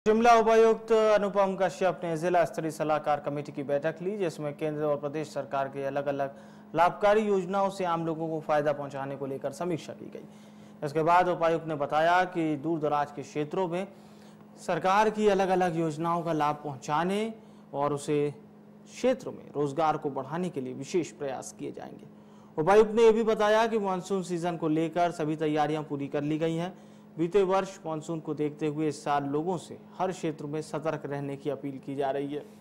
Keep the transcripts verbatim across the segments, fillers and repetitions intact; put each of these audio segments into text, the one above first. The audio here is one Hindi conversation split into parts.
शिमला उपायुक्त अनुपम कश्यप ने जिला स्तरीय सलाहकार कमेटी की बैठक ली, जिसमें केंद्र और प्रदेश सरकार के अलग अलग लाभकारी योजनाओं से आम लोगों को फायदा पहुंचाने को लेकर समीक्षा की गई। इसके बाद उपायुक्त ने बताया कि दूर दराज के क्षेत्रों में सरकार की अलग अलग योजनाओं का लाभ पहुंचाने और उसे क्षेत्र में रोजगार को बढ़ाने के लिए विशेष प्रयास किए जाएंगे। उपायुक्त ने यह भी बताया कि मानसून सीजन को लेकर सभी तैयारियां पूरी कर ली गई हैं। बीते वर्ष मानसून को देखते हुए इस साल लोगों से हर क्षेत्र में सतर्क रहने की अपील की जा रही है।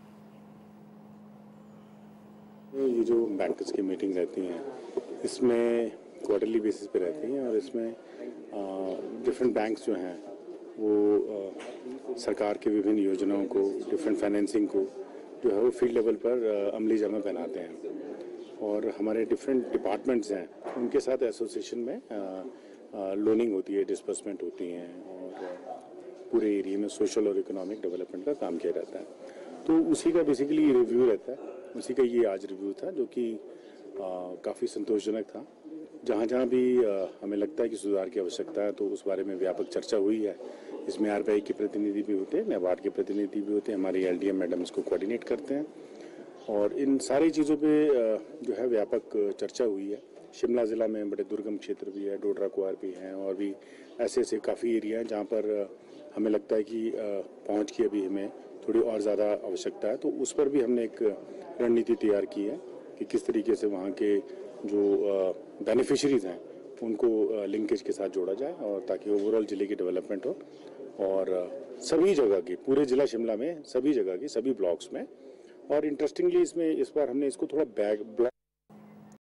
ये जो बैंकर्स की मीटिंग रहती हैं, इसमें क्वार्टरली बेसिस पे रहती हैं और इसमें डिफरेंट बैंक्स जो हैं वो आ, सरकार के विभिन्न योजनाओं को, डिफरेंट फाइनेंसिंग को जो है वो फील्ड लेवल पर अमली जामा पहनाते हैं और हमारे डिफरेंट डिपार्टमेंट्स हैं उनके साथ एसोसिएशन में आ, लोनिंग होती है, डिस्बर्समेंट होती हैं और पूरे एरिया में सोशल और इकोनॉमिक डेवलपमेंट का काम किया जाता है। तो उसी का बेसिकली रिव्यू रहता है, उसी का ये आज रिव्यू था जो कि काफ़ी संतोषजनक था। जहाँ जहाँ भी आ, हमें लगता है कि सुधार की आवश्यकता है तो उस बारे में व्यापक चर्चा हुई है। इसमें आर बी आई के प्रतिनिधि भी होते हैं, नाबार्ड के प्रतिनिधि भी होते हैं, हमारे एल डी एम मैडम इसको कोऑर्डिनेट करते हैं और इन सारी चीज़ों पर जो है व्यापक चर्चा हुई है। शिमला ज़िला में बड़े दुर्गम क्षेत्र भी है, डोडरा कुआर भी हैं और भी ऐसे ऐसे काफ़ी एरिया हैं जहाँ पर हमें लगता है कि पहुँच की अभी हमें थोड़ी और ज़्यादा आवश्यकता है। तो उस पर भी हमने एक रणनीति तैयार की है कि किस तरीके से वहाँ के जो बेनिफिशरीज हैं उनको लिंकेज के साथ जोड़ा जाए और ताकि ओवरऑल ज़िले की डेवलपमेंट हो और सभी जगह की, पूरे ज़िला शिमला में सभी जगह की, सभी ब्लॉक्स में। और इंटरेस्टिंगली इसमें इस बार हमने इसको थोड़ा बैक ब्लॉक